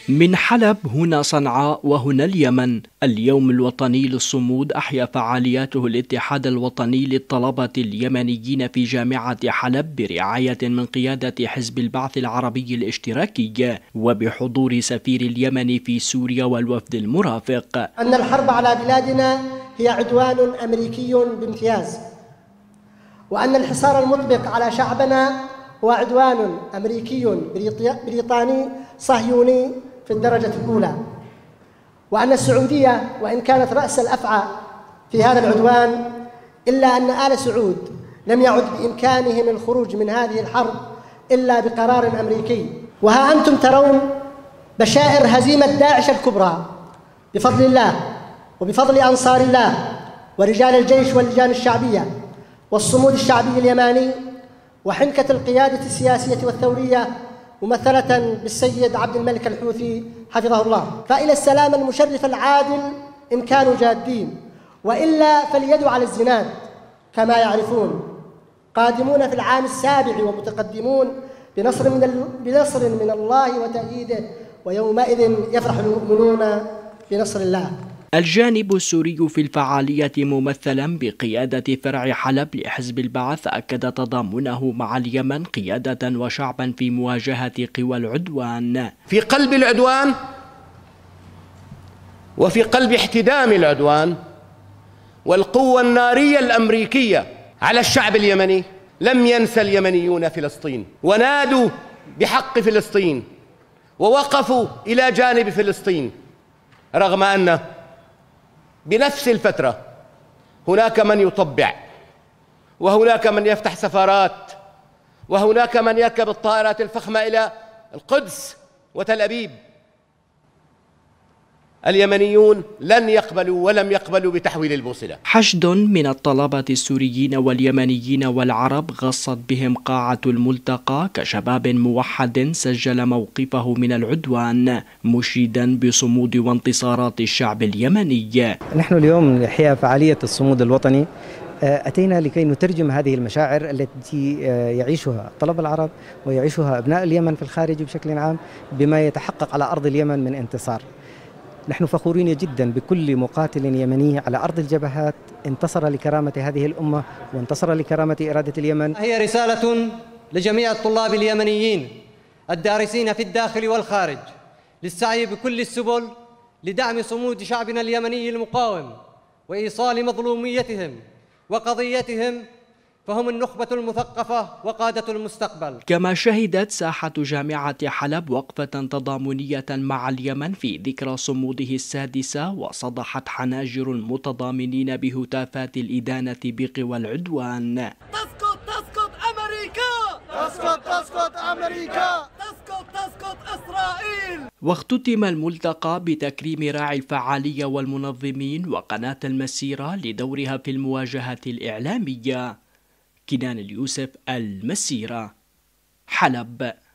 من حلب هنا صنعاء وهنا اليمن. اليوم الوطني للصمود أحيا فعالياته الاتحاد الوطني للطلبة اليمنيين في جامعة حلب برعاية من قيادة حزب البعث العربي الاشتراكي وبحضور سفير اليمن في سوريا والوفد المرافق. أن الحرب على بلادنا هي عدوان أمريكي بامتياز، وأن الحصار المطبق على شعبنا هو عدوان أمريكي بريطاني صهيوني في الدرجة الأولى، وأن السعودية وإن كانت رأس الأفعى في هذا العدوان إلا أن آل سعود لم يعد بإمكانهم الخروج من هذه الحرب إلا بقرار أمريكي. وها أنتم ترون بشائر هزيمة داعش الكبرى بفضل الله وبفضل أنصار الله ورجال الجيش واللجان الشعبية والصمود الشعبي اليماني وحنكة القيادة السياسية والثورية ممثلة بالسيد عبد الملك الحوثي حفظه الله. فإلى السلام المشرف العادل إن كانوا جادين، وإلا فليدوا على الزناد كما يعرفون، قادمون في العام السابع ومتقدمون بنصر من الله وتأييده، ويومئذ يفرح المؤمنون بنصر الله. الجانب السوري في الفعالية ممثلا بقيادة فرع حلب لحزب البعث أكد تضامنه مع اليمن قيادة وشعبا في مواجهة قوى العدوان. في قلب العدوان وفي قلب احتدام العدوان والقوة النارية الأمريكية على الشعب اليمني، لم ينسى اليمنيون فلسطين ونادوا بحق فلسطين ووقفوا إلى جانب فلسطين، رغم أن بنفس الفترة هناك من يطبع، وهناك من يفتح سفارات، وهناك من يركب الطائرات الفخمة إلى القدس وتل أبيب. اليمنيون لن يقبلوا ولم يقبلوا بتحويل البوصلة. حشد من الطلبة السوريين واليمنيين والعرب غصت بهم قاعة الملتقى كشباب موحد سجل موقفه من العدوان مشيدا بصمود وانتصارات الشعب اليمني. نحن اليوم نحيا فعالية الصمود الوطني، أتينا لكي نترجم هذه المشاعر التي يعيشها الطلبة العرب ويعيشها أبناء اليمن في الخارج بشكل عام بما يتحقق على أرض اليمن من انتصار. نحن فخورين جدا بكل مقاتل يمني على أرض الجبهات انتصر لكرامة هذه الأمة وانتصر لكرامة إرادة اليمن. هي رسالة لجميع الطلاب اليمنيين الدارسين في الداخل والخارج للسعي بكل السبل لدعم صمود شعبنا اليمني المقاوم وإيصال مظلوميتهم وقضيتهم، فهم النخبة المثقفة وقادة المستقبل. كما شهدت ساحة جامعة حلب وقفة تضامنية مع اليمن في ذكرى صموده السادسة، وصدحت حناجر المتضامنين بهتافات الإدانة بقوى العدوان. تسقط تسقط أمريكا، تسقط تسقط أمريكا، تسقط تسقط إسرائيل. واختتم الملتقى بتكريم راعي الفعالية والمنظمين وقناة المسيرة لدورها في المواجهة الإعلامية. كنان اليوسف، المسيرة، حلب.